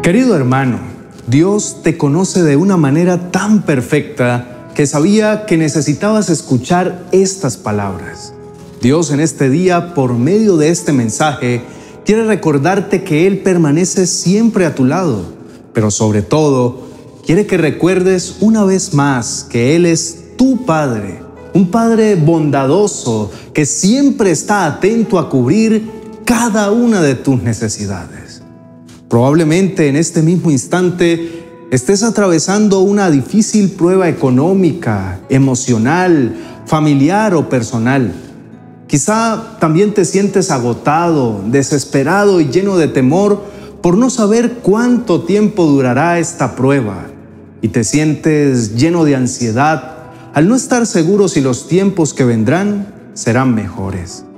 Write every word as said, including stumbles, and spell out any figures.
Querido hermano, Dios te conoce de una manera tan perfecta que sabía que necesitabas escuchar estas palabras. Dios en este día, por medio de este mensaje, quiere recordarte que Él permanece siempre a tu lado, pero sobre todo, quiere que recuerdes una vez más que Él es tu Padre, un Padre bondadoso que siempre está atento a cubrir cada una de tus necesidades. Probablemente en este mismo instante estés atravesando una difícil prueba económica, emocional, familiar o personal. Quizá también te sientes agotado, desesperado y lleno de temor por no saber cuánto tiempo durará esta prueba. Y te sientes lleno de ansiedad al no estar seguro si los tiempos que vendrán serán mejores.